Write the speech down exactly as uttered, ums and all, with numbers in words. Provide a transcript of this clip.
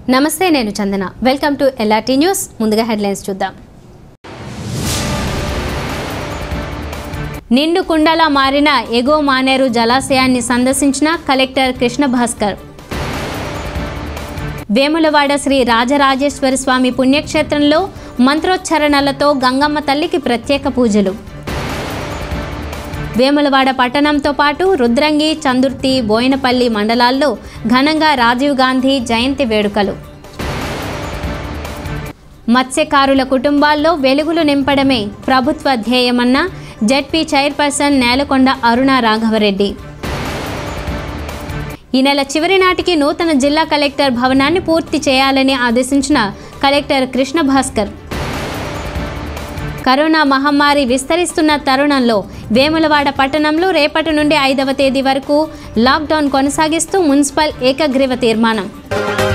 నమస్తే నేను Chandana welcome to LRT news ముందుగా హెడ్లైన్స్ చూద్దాం నిండు కుండలా మారిన ఎగో మానేరు జలాశయాన్ని సందర్శించిన కలెక్టర్ కృష్ణ భాస్కర్ వేములవాడ శ్రీ రాజరాజేశ్వరి స్వామి పుణ్యక్షేత్రంలో మంత్రోచ్చరణలతో గంగమ్మ తల్లికి ప్రత్యేక పూజలు వేములవాడ పట్టణంతో పాటు రుద్రంగి చందుర్తి బోయినపల్లి మండలాల్లో ఘనంగా రాజీవ్ గాంధీ జయంతి వేడుకలు మత్స్యకారుల కుటుంబాల్లో వెలుగులు నింపడమే ప్రభుత్వ ధ్యేయమన్న జెడ్పీ చైర్పర్సన్ నేలకొండ అరుణ రాఘవరెడ్డి ఈ నెల చివరి నాటికి నూతన జిల్లా కలెక్టర్ భవనాన్ని పూర్తి చేయాలని ఆదేశించిన కలెక్టర్ కృష్ణ భాస్కర్ కరోనా మహమ్మారి విస్తరిస్తున్న తరుణంలో వేములవాడ పట్టణంలో రేపటి నుండి ఐదవ తేదీ వరకు లాక్డౌన్ కొనసాగిస్తూ మున్సిపల్ ఏకగ్రీవ తీర్మానం